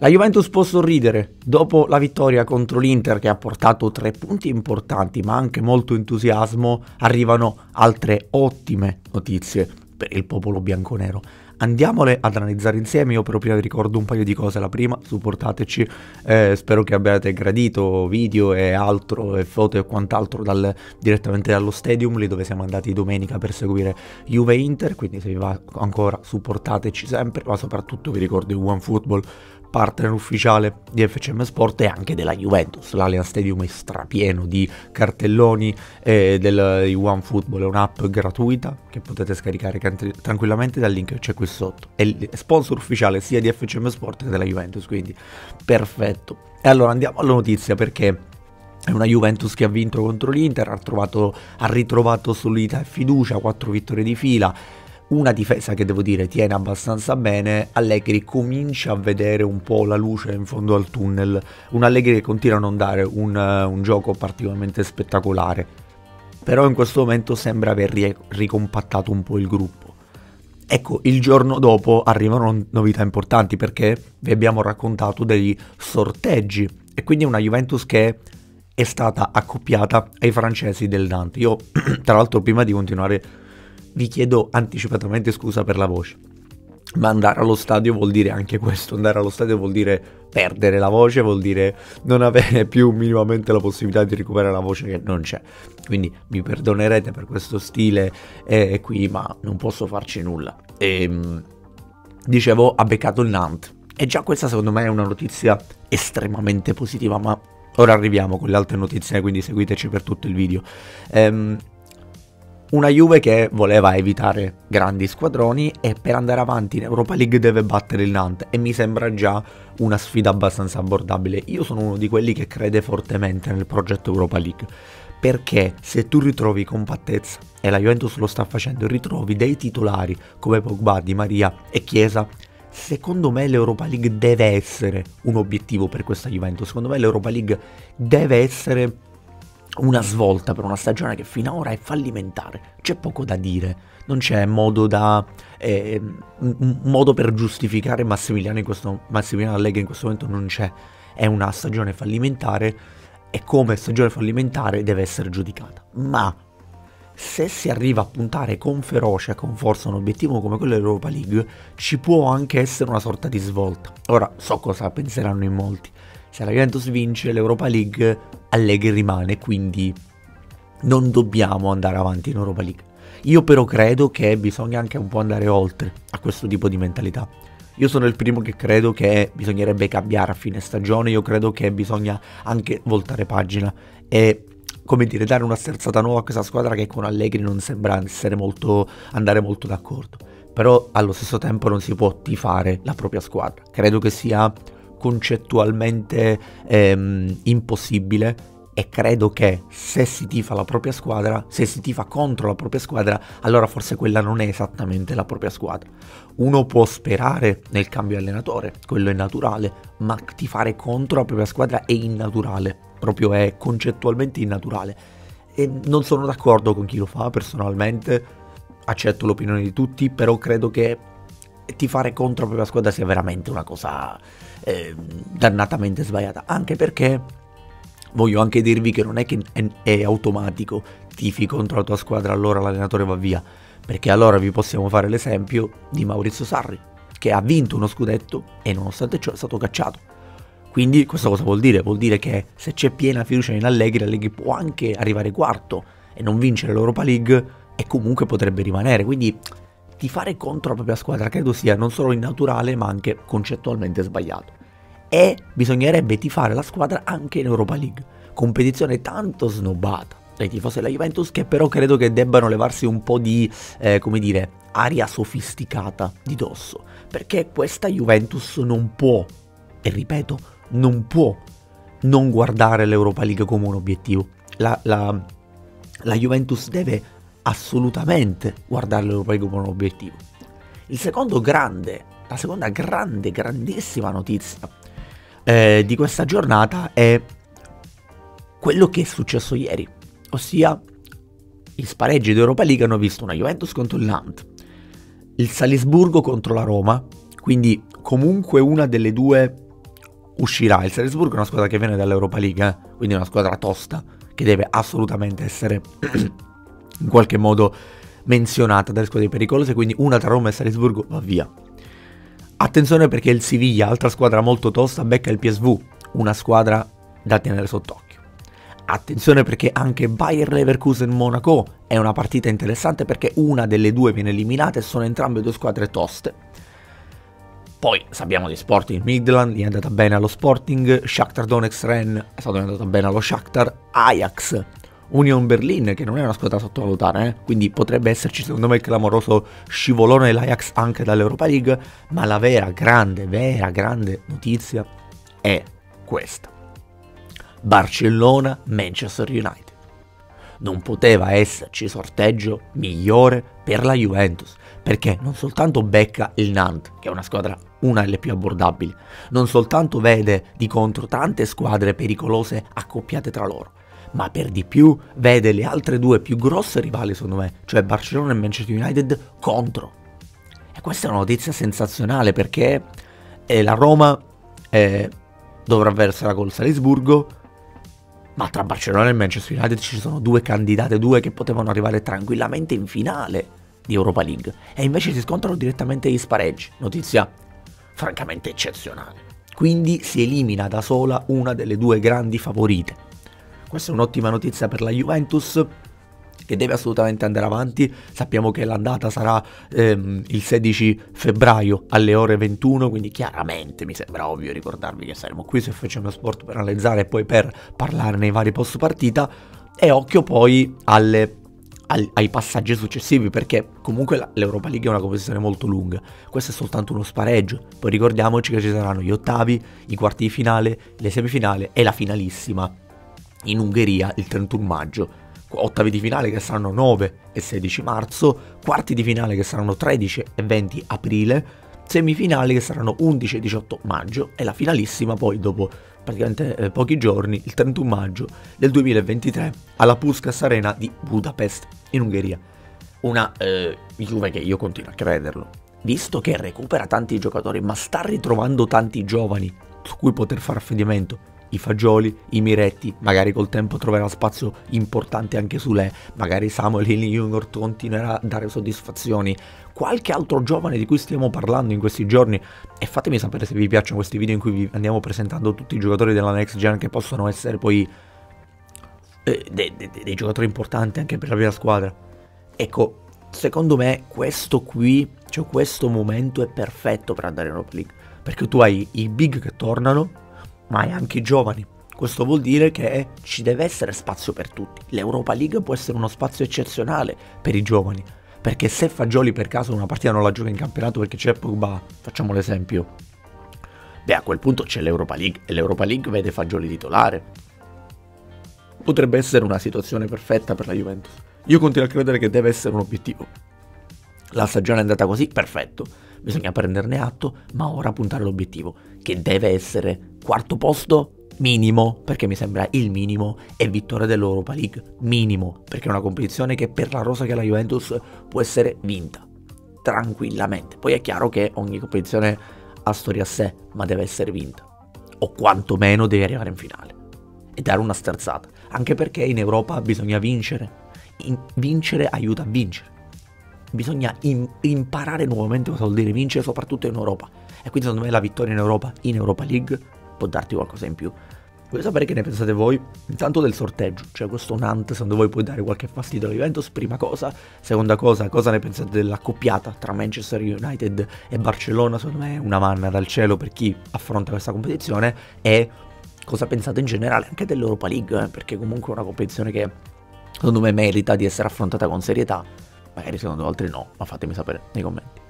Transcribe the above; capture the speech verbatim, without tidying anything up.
La Juventus può sorridere dopo la vittoria contro l'Inter che ha portato tre punti importanti ma anche molto entusiasmo. Arrivano altre ottime notizie per il popolo bianconero. Andiamole ad analizzare insieme. Io però prima vi ricordo un paio di cose. La prima, supportateci, eh, spero che abbiate gradito video e altro, e foto e quant'altro dal, direttamente dallo stadium, lì dove siamo andati domenica per seguire Juve Inter, quindi se vi va ancora supportateci sempre, ma soprattutto vi ricordo il OneFootball, partner ufficiale di F C M Sport e anche della Juventus. L'Allianz Stadium è strapieno di cartelloni eh, del di OneFootball, è un'app gratuita che potete scaricare tranquillamente dal link che c'è qui sotto. È il sponsor ufficiale sia di F C M Sport che della Juventus, quindi perfetto. E allora andiamo alla notizia, perché è una Juventus che ha vinto contro l'Inter, ha, trovato, ha ritrovato solidità e fiducia, quattro vittorie di fila. Una difesa che devo dire tiene abbastanza bene. Allegri comincia a vedere un po' la luce in fondo al tunnel. Un Allegri che continua a non dare un, uh, un gioco particolarmente spettacolare, però in questo momento sembra aver ri- ricompattato un po' il gruppo. Ecco, il giorno dopo arrivano novità importanti, perché vi abbiamo raccontato degli sorteggi e quindi una Juventus che è stata accoppiata ai francesi del Nantes. Io tra l'altro, prima di continuare, vi chiedo anticipatamente scusa per la voce, ma andare allo stadio vuol dire anche questo. Andare allo stadio vuol dire perdere la voce, vuol dire non avere più minimamente la possibilità di recuperare la voce che non c'è. Quindi mi perdonerete per questo stile eh, qui, ma non posso farci nulla. E, dicevo, ha beccato il Nantes, e già questa secondo me è una notizia estremamente positiva, ma ora arriviamo con le altre notizie, quindi seguiteci per tutto il video. Ehm... Una Juve che voleva evitare grandi squadroni e per andare avanti in Europa League deve battere il Nantes, e mi sembra già una sfida abbastanza abbordabile. Io sono uno di quelli che crede fortemente nel progetto Europa League, perché se tu ritrovi compattezza, e la Juventus lo sta facendo, ritrovi dei titolari come Pogba, Di Maria e Chiesa, secondo me l'Europa League deve essere un obiettivo per questa Juventus. Secondo me l'Europa League deve essere una svolta per una stagione che fino ad ora è fallimentare. C'è poco da dire, non c'è modo da eh, un modo per giustificare Massimiliano in questo Massimiliano Allegri in questo momento non c'è. È una stagione fallimentare, e come stagione fallimentare deve essere giudicata. Ma se si arriva a puntare con ferocia e con forza un obiettivo come quello dell'Europa League, ci può anche essere una sorta di svolta. Ora so cosa penseranno in molti. Se la Juventus vince l'Europa League, Allegri rimane, quindi non dobbiamo andare avanti in Europa League. Io però credo che bisogna anche un po' andare oltre a questo tipo di mentalità. Io sono il primo che credo che bisognerebbe cambiare a fine stagione. Io credo che bisogna anche voltare pagina e, come dire, dare una sterzata nuova a questa squadra che con Allegri non sembra essere molto, andare molto d'accordo. Però allo stesso tempo non si può tifare la propria squadra. Credo che sia concettualmente ehm, impossibile, e credo che se si tifa la propria squadra, se si tifa contro la propria squadra, allora forse quella non è esattamente la propria squadra. Uno può sperare nel cambio allenatore, quello è naturale, ma tifare contro la propria squadra è innaturale, proprio è concettualmente innaturale. E non sono d'accordo con chi lo fa personalmente, accetto l'opinione di tutti, però credo che tifare contro la propria squadra sia veramente una cosa eh, dannatamente sbagliata, anche perché voglio anche dirvi che non è che è, è automatico tifi contro la tua squadra allora l'allenatore va via, perché allora vi possiamo fare l'esempio di Maurizio Sarri, che ha vinto uno scudetto e nonostante ciò è stato cacciato. Quindi questo cosa vuol dire? Vuol dire che se c'è piena fiducia in Allegri, Allegri può anche arrivare quarto e non vincere l'Europa League, e comunque potrebbe rimanere. Quindi tifare contro la propria squadra credo sia non solo innaturale ma anche concettualmente sbagliato. E bisognerebbe tifare la squadra anche in Europa League, competizione tanto snobbata dai tifosi della Juventus, che però credo che debbano levarsi un po' di, eh, come dire, aria sofisticata di dosso, perché questa Juventus non può, e ripeto, non può non guardare l'Europa League come un obiettivo. La, la, la Juventus deve assolutamente guardare l'Europa League come un obiettivo. Il secondo grande, la seconda grande, grandissima notizia eh, di questa giornata è quello che è successo ieri, ossia gli spareggi d'Europa League hanno visto una Juventus contro il Nantes, il Salisburgo contro la Roma, quindi comunque una delle due uscirà. Il Salisburgo è una squadra che viene dall'Europa League, eh? Quindi è una squadra tosta, che deve assolutamente essere in qualche modo menzionata dalle squadre pericolose, quindi una tra Roma e Salisburgo va via. Attenzione perché il Siviglia, altra squadra molto tosta, becca il P S V, una squadra da tenere sott'occhio. Attenzione perché anche Bayer Leverkusen-Monaco è una partita interessante perché una delle due viene eliminata e sono entrambe due squadre toste. Poi sappiamo di Sporting Midland, gli è andata bene allo Sporting, Shakhtar Donetsk-Rennes è stato andato bene allo Shakhtar, Ajax, Union Berlin, che non è una squadra da sottovalutare, eh? Quindi potrebbe esserci secondo me il clamoroso scivolone dell'Ajax anche dall'Europa League, ma la vera, grande, vera, grande notizia è questa. Barcellona-Manchester United. Non poteva esserci sorteggio migliore per la Juventus, perché non soltanto becca il Nantes, che è una squadra una delle più abbordabili, non soltanto vede di contro tante squadre pericolose accoppiate tra loro, ma per di più vede le altre due più grosse rivali secondo me, cioè Barcellona e Manchester United contro. E questa è una notizia sensazionale perché eh, la Roma eh, dovrà versarla col Salisburgo, ma tra Barcellona e Manchester United ci sono due candidate, due che potevano arrivare tranquillamente in finale di Europa League e invece si scontrano direttamente gli spareggi, notizia francamente eccezionale. Quindi si elimina da sola una delle due grandi favorite. Questa è un'ottima notizia per la Juventus, che deve assolutamente andare avanti. Sappiamo che l'andata sarà ehm, il sedici febbraio alle ore ventuno, quindi chiaramente mi sembra ovvio ricordarvi che saremo qui se facciamo sport per analizzare e poi per parlare nei vari post partita, e occhio poi alle, al, ai passaggi successivi, perché comunque l'Europa League è una competizione molto lunga, questo è soltanto uno spareggio, poi ricordiamoci che ci saranno gli ottavi, i quarti di finale, le semifinali e la finalissima in Ungheria il trentuno maggio. Ottavi di finale che saranno nove e sedici marzo, quarti di finale che saranno tredici e venti aprile, semifinali che saranno undici e diciotto maggio e la finalissima poi dopo praticamente eh, pochi giorni, il trentuno maggio del duemilaventitré alla Puskás Arena di Budapest in Ungheria. Una eh, Juve che io continuo a crederlo, visto che recupera tanti giocatori ma sta ritrovando tanti giovani su cui poter fare affidamento. I Fagioli, i Miretti, magari col tempo troverà spazio importante anche su lei, magari Samuel Hill Junior continuerà a dare soddisfazioni, qualche altro giovane di cui stiamo parlando in questi giorni, e fatemi sapere se vi piacciono questi video in cui vi andiamo presentando tutti i giocatori della Next Gen che possono essere poi eh, dei, dei, dei giocatori importanti anche per la prima squadra. Ecco, secondo me questo qui, cioè questo momento è perfetto per andare in Europa League, perché tu hai i big che tornano, ma hai anche i giovani. Questo vuol dire che ci deve essere spazio per tutti. L'Europa League può essere uno spazio eccezionale per i giovani, perché se Fagioli per caso una partita non la gioca in campionato perché c'è Pogba, facciamo l'esempio, beh a quel punto c'è l'Europa League e l'Europa League vede Fagioli titolare. Potrebbe essere una situazione perfetta per la Juventus. Io continuo a credere che deve essere un obiettivo. La stagione è andata così, perfetto, bisogna prenderne atto, ma ora puntare all'obiettivo, che deve essere quarto posto minimo, perché mi sembra il minimo, e vittoria dell'Europa League minimo, perché è una competizione che per la rosa che è la Juventus può essere vinta tranquillamente. Poi è chiaro che ogni competizione ha storia a sé, ma deve essere vinta, o quantomeno deve arrivare in finale e dare una sterzata, anche perché in Europa bisogna vincere. In- vincere aiuta a vincere. Bisogna im- imparare nuovamente cosa vuol dire vincere, soprattutto in Europa. E quindi secondo me la vittoria in Europa, in Europa League, può darti qualcosa in più. Voglio sapere che ne pensate voi, intanto del sorteggio, cioè questo Nantes, secondo voi può dare qualche fastidio alla Juventus, prima cosa. Seconda cosa, cosa ne pensate dell'accoppiata tra Manchester United e Barcellona? Secondo me è una manna dal cielo per chi affronta questa competizione. E cosa pensate in generale anche dell'Europa League, eh? Perché comunque è una competizione che secondo me merita di essere affrontata con serietà. Magari secondo altri no, ma fatemi sapere nei commenti.